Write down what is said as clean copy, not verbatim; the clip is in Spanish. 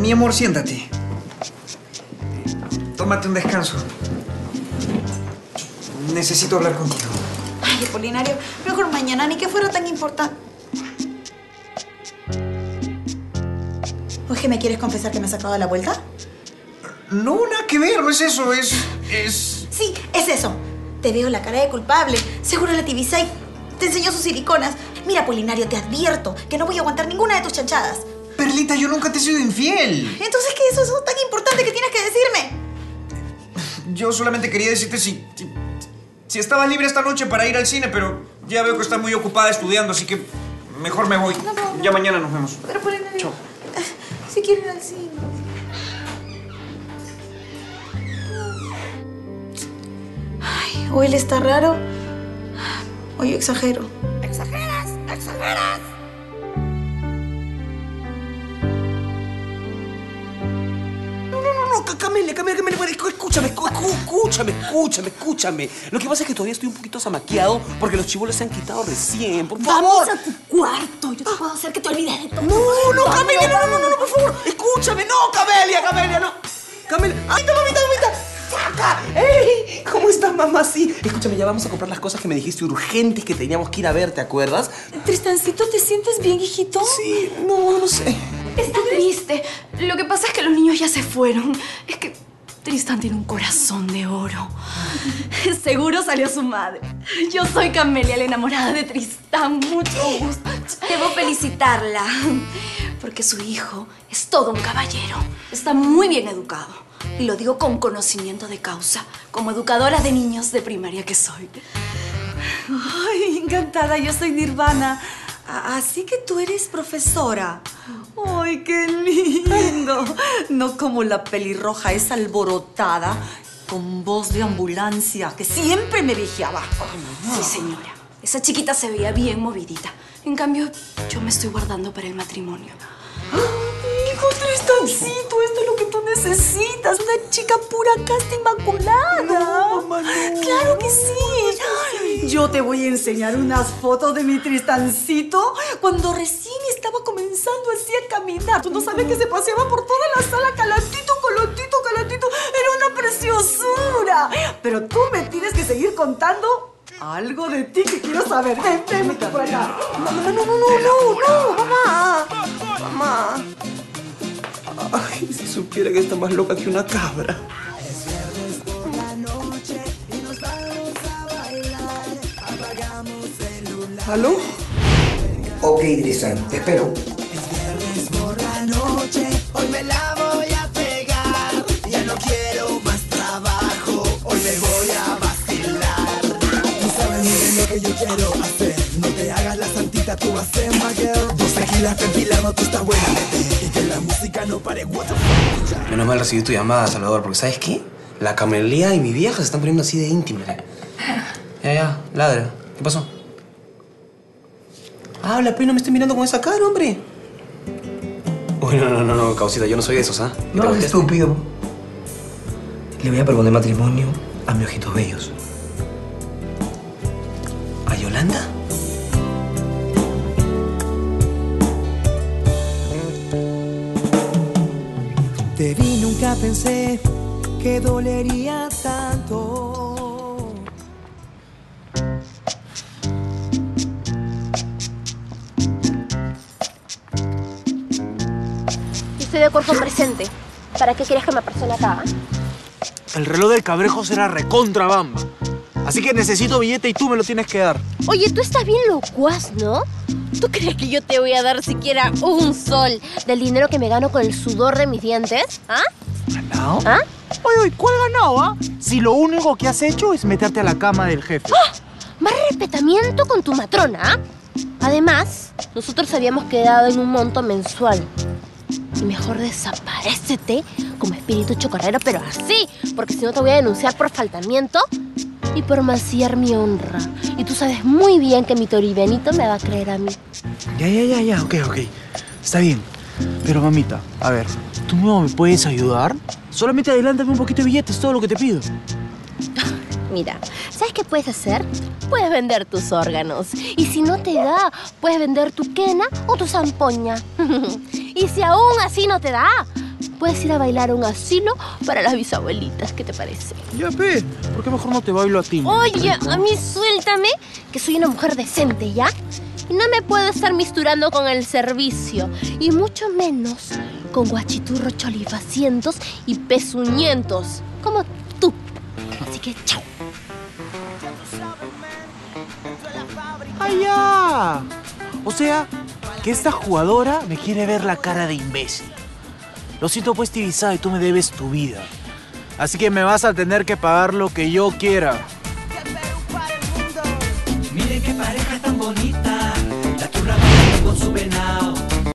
Mi amor, siéntate. Tómate un descanso. Necesito hablar contigo. Ay, Apolinario, mejor mañana, ni que fuera tan importante. ¿O es que me quieres confesar que me has sacado de la vuelta? No, nada que ver, no es eso, es... Sí, es eso. Te veo la cara de culpable. Seguro la Tibisay te enseñó sus siliconas. Mira, Apolinario, te advierto que no voy a aguantar ninguna de tus chanchadas. Perlita, yo nunca te he sido infiel. Entonces, ¿qué es eso tan importante que tienes que decirme? Yo solamente quería decirte si estabas libre esta noche para ir al cine, pero ya veo que estás muy ocupada estudiando, así que mejor me voy. No. Ya mañana nos vemos. Pero, Apolinario... Chao. Si quiero ir al cine. Ay, o él está raro, o yo exagero. ¡Exageras! No, Camelia, escúchame. Lo que pasa es que todavía estoy un poquito zamaqueado porque los chibolos se han quitado recién, por favor. Vamos a tu cuarto. Yo te puedo hacer que te olvides de todo. No, Camelia, no, por favor. Escúchame, no, Camelia, no. Camelia, mamita. ¡Saca! ¡Ey! ¿Cómo estás, mamá? Sí. Escúchame, ya vamos a comprar las cosas que me dijiste urgentes que teníamos que ir a ver, ¿te acuerdas? Tristancito, ¿te sientes bien, hijito? Sí, no sé. Está triste. Lo que pasa es que los niños ya se fueron. Es que Tristán tiene un corazón de oro. Seguro salió su madre. Yo soy Camelia, la enamorada de Tristán. Mucho gusto. Debo felicitarla. Porque su hijo es todo un caballero. Está muy bien educado. Y lo digo con conocimiento de causa, como educadora de niños de primaria que soy. Ay, encantada, yo soy Nirvana. Así que tú eres profesora. ¡Ay, qué lindo! No como la pelirroja esa alborotada, con voz de ambulancia, que siempre me vigiaba. Sí, señora. Esa chiquita se veía bien movidita. En cambio, yo me estoy guardando para el matrimonio. Hijo Tristancito, esto es lo que tú necesitas. Una chica pura, casta inmaculada. No, mamá, no. Claro que sí. Yo te voy a enseñar unas fotos de mi Tristancito cuando recién estaba comenzando así a caminar. Tú no sabes que se paseaba por toda la sala calantito. Era una preciosura. Pero tú me tienes que seguir contando algo de ti que quiero saber. Ven por acá. No, mamá. Ay, si supiera que está más loca que una cabra. ¿Aló? Ok, Tristan, te espero. Es viernes por la noche, hoy me la voy a pegar. Ya no quiero más trabajo, hoy me voy a vacilar. Tú sabes muy bien lo que yo quiero hacer. No te hagas la santita, tú vas a ser my girl. 2 tequilas perfilando, tú estás buena, bebé. Y que la música no pare. Menos mal recibí tu llamada, Salvador, porque ¿sabes qué? La Camelia y mi vieja se están poniendo así de íntimas. Ya, ladra. ¿Qué pasó? Habla, pero no me estés mirando con esa cara, hombre. Uy, no, causita, yo no soy de esos, ¿ah? No, es estúpido. Le voy a proponer matrimonio a mis ojitos bellos. ¿A Yolanda? Te vi, nunca pensé que dolería tanto. Estoy de acuerdo con presente. ¿Para qué quieres que me persone acá? El reloj del cabrejo será recontra bamba. Así que necesito billete y tú me lo tienes que dar. Oye, tú estás bien locuaz, ¿no? ¿Tú crees que yo te voy a dar siquiera un sol del dinero que me gano con el sudor de mis dientes? ¿Ah? ¿Ganado? ¿Ah? Oye, ¿cuál ganado, ah? Si lo único que has hecho es meterte a la cama del jefe. ¡Ah! Más respetamiento con tu matrona, ¿ah? Además, nosotros habíamos quedado en un monto mensual. Y mejor desaparécete como espíritu chocarrero, pero así, porque si no te voy a denunciar por faltamiento y por mancillar mi honra. Y tú sabes muy bien que mi Toribenito me va a creer a mí. Ya, ok. Está bien. Pero, mamita, a ver, ¿tú no me puedes ayudar? Solamente adelántame un poquito de billetes, es todo lo que te pido. Mira, ¿sabes qué puedes hacer? Puedes vender tus órganos. Y si no te da, puedes vender tu quena o tu zampoña. Y si aún así no te da, puedes ir a bailar a un asilo para las bisabuelitas. ¿Qué te parece? Ya, pe. ¿Por qué mejor no te bailo a ti? Oye, a mí suéltame, que soy una mujer decente, ¿ya? Y no me puedo estar misturando con el servicio. Y mucho menos con guachiturro cholifacientos y pezuñentos. Como tú. Así que, chao. ¡Ay, ya! O sea, que esta jugadora me quiere ver la cara de imbécil. Lo siento pues, Tibisay, tú me debes tu vida. Así que me vas a tener que pagar lo que yo quiera.